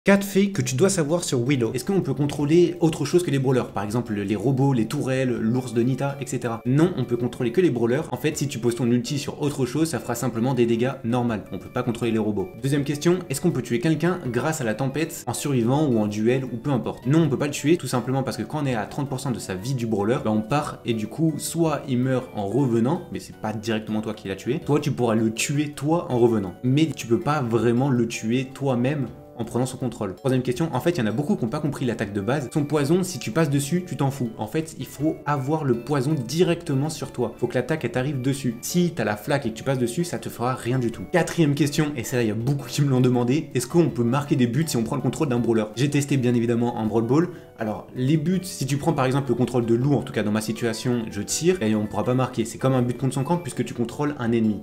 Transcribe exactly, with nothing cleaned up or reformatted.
quatre faits que tu dois savoir sur Willow. Est-ce qu'on peut contrôler autre chose que les brawlers? Par exemple les robots, les tourelles, l'ours de Nita, et cetera. Non, on peut contrôler que les brawlers. En fait, si tu poses ton ulti sur autre chose, ça fera simplement des dégâts normaux. On peut pas contrôler les robots. Deuxième question, est-ce qu'on peut tuer quelqu'un grâce à la tempête en survivant ou en duel ou peu importe? Non, on peut pas le tuer tout simplement parce que quand on est à trente pour cent de sa vie du brawler, bah on part et du coup, soit il meurt en revenant, mais c'est pas directement toi qui l'as tué. Toi, tu pourras le tuer toi en revenant. Mais tu peux pas vraiment le tuer toi-même en prenant son contrôle. Troisième question, en fait il y en a beaucoup qui n'ont pas compris l'attaque de base. Son poison, si tu passes dessus, tu t'en fous. En fait, il faut avoir le poison directement sur toi. Faut que l'attaque elle t'arrive dessus. Si t'as la flaque et que tu passes dessus, ça te fera rien du tout. Quatrième question, et celle-là il y a beaucoup qui me l'ont demandé, est-ce qu'on peut marquer des buts si on prend le contrôle d'un brawler? J'ai testé bien évidemment en Brawl Ball. Alors les buts, si tu prends par exemple le contrôle de loup, en tout cas dans ma situation, je tire et on ne pourra pas marquer. C'est comme un but contre son camp puisque tu contrôles un ennemi.